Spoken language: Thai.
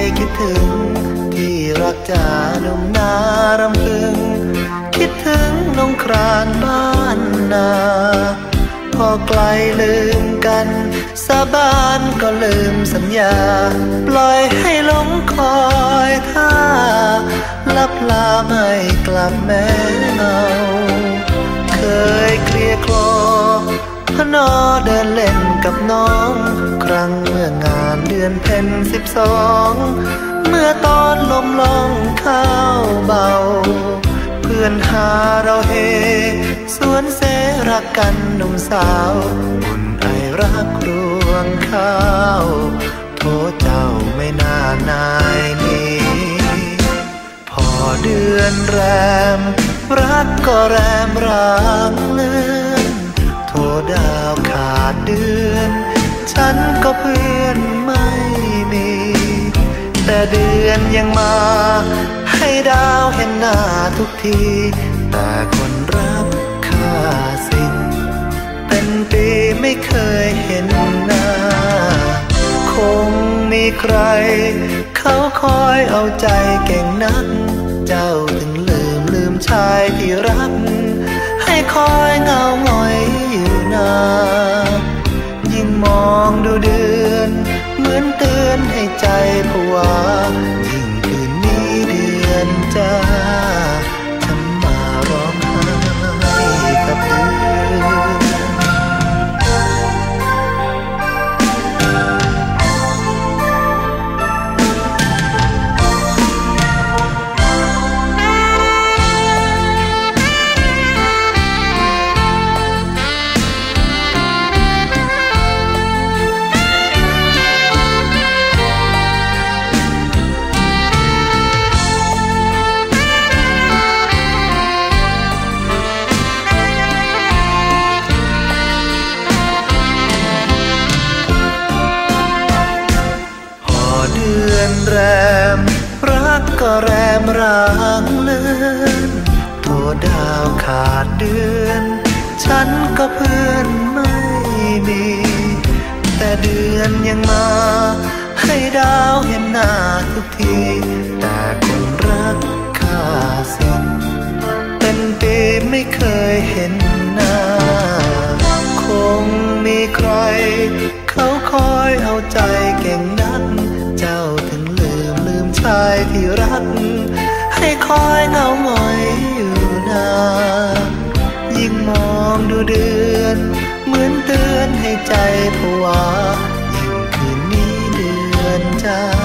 คิดถึงที่รักจาหนุ่มนารำพึงคิดถึงนงครานบ้านนาพอไกลลืมกันสาบานก็ลืมสัญญาปล่อยให้หลงคอยท่าลับลาไม่กลับแม้เงาเคยเคลียร์คลอพนอเดินเล่นกับน้องครั้งเมื่องานเดือนเพ็ญ12เมื่อตอนลมลงข้าวเบาเพื่อนหาเราเฮสวนเสรักกันหนุ่มสาวบุญไอรักรวงข้าวโทษเจ้าไม่น่านายนี้พอเดือนแรมรักก็แรมรักเลื่อนโทษดาวขาดเดือนฉันก็เพื่อนไม่มีแต่เดือนยังมาให้ดาวเห็นหน้าทุกทีแต่คนรักค่าสิ้นเป็นปีไม่เคยเห็นหน้าคงมีใครเขาคอยเอาใจเก่งนักเจ้าถึงลืมชายที่รักให้คอยเงาหงอยอยู่นานยิ่งมองดูเดือนเหมือนเตือนให้ใจผวายิ่งคืนนี้เดือนจ้าฉันมาร้องไห้กับเดือนแรมรักก็แรมร้างเลื่อนโทษดาวขาดเดือนฉันก็เพื่อนไม่มีแต่เดือนยังมาให้ดาวเห็นหน้าทุกทีแต่คนรักค่าสิ้นเป็นปีไม่เคยเห็นหน้าคงมีใครเขาคอยเอาใจเก่งนักเจ้าถึงลืมชายที่รักให้คอยเงาหงอยอยู่นานยิ่งมองดูเดือนเหมือนเตือนให้ใจผวายิ่งคืนนี้เดือนจ้า